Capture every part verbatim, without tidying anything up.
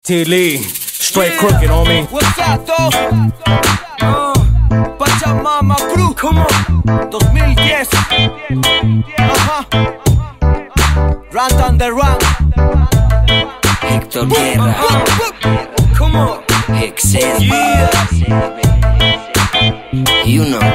T-Lee, straight crooked, homie. What's up, though? Uh, Pachamama Crew, come on. dos mil diez. Ajá. Run on the run. Héctor Guerra. Come on. Excel. Yeah. You know.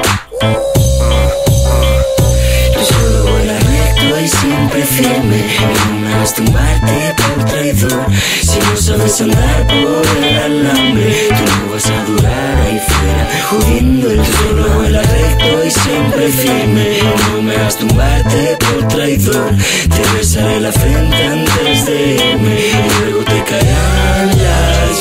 Y siempre firme, y no me hagas tumbarte por traidor. Si no sabes andar por el alambre, tú no vas a durar ahí fuera, jodiendo el trono. El recto y siempre firme, y no me hagas tumbarte por traidor. Te besaré la frente antes de irme, y luego te caerán las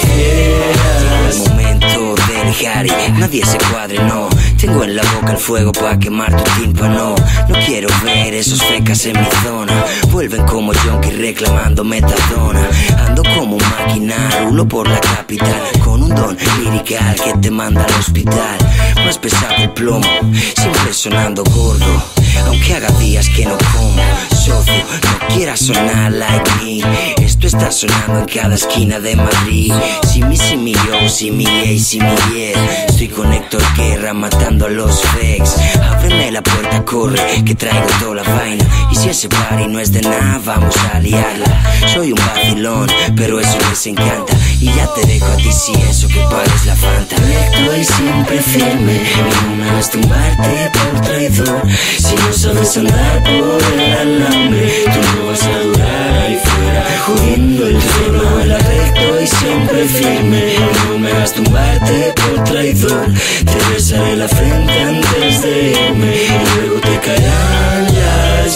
fieras. El momento del Harry, nadie se cuadre, no. Tengo en la boca el fuego pa' quemar tu tímpano. No quiero ver esos fecas en mi zona. Vuelven como junkie reclamando metadona. Ando como un máquina, rulo por la capital, con un don lirical que te manda al hospital. Más pesado el plomo, siempre sonando gordo, aunque haga días que no como. Socio, no quieras sonar like me. Esto está sonando en cada esquina de Madrid. Si mi, si mi yo, si mi ey, si mi yeah. Estoy con Héctor Guerra matando a los fakes. Ábreme la puerta, corre, que traigo toda la vaina. Y si ese party no es de nada, vamos a liarla. Soy un vacilón, pero eso les encanta. Y ya te dejo a ti si eso que pares la fanta. Recto y siempre firme, y no me hagas tumbarte por traidor. Si no sabes andar por el alambre, tú no vas a durar ahí fuera, jodiendo el trono. El recto y siempre firme, y no me hagas tumbarte por traidor. Te besaré la frente antes de irme, y luego te caerán las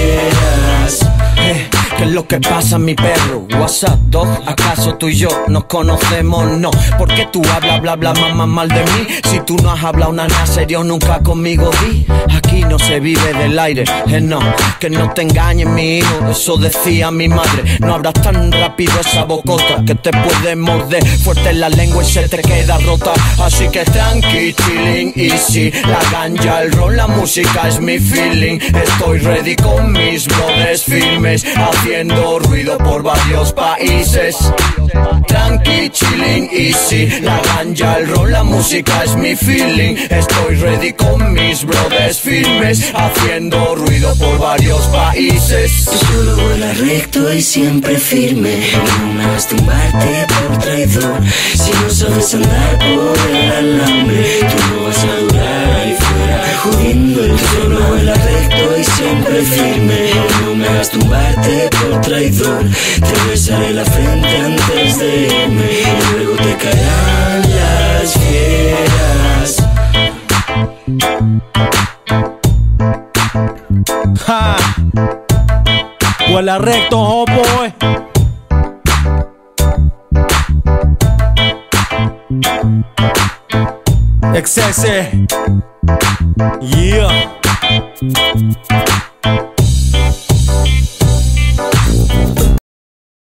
fieras. Eh, ¿qué es lo que pasa, mi perro? What's up, dog? ¿Acaso tú y yo nos conocemos? No. ¿Por qué tú hablas, bla, bla, mamá, mal de mí? Si tú no has hablado nada serio nunca conmigo, di. Aquí no se vive del aire, eh, no. Que no te engañes, mi hijo, eso decía mi madre. No abras tan rápido esa bocota, que te puede morder fuerte en la lengua y se te queda rota. Así que tranqui, chilling, easy. La ganja, el ron, la música es mi feeling. Estoy ready con mis brothers firmes, haciendo ruido por varios países. Tranqui, chilling, easy. La ganja, el ron, la música es mi feeling. Estoy ready con mis brothers firmes, haciendo ruido por varios países. Tú solo vuelas recto y siempre firme, y no me hagas tumbarte por traidor. Si no sabes andar por el alambre, tú no vas a durar ahí fuera, jodiendo el trono. El recto y siempre firme, y no me hagas tumbarte por traidor. Te besaré la frente antes de irme, y luego te caerán las fieras. Ha. Vuela recto, homeboy. Excese. Yeah.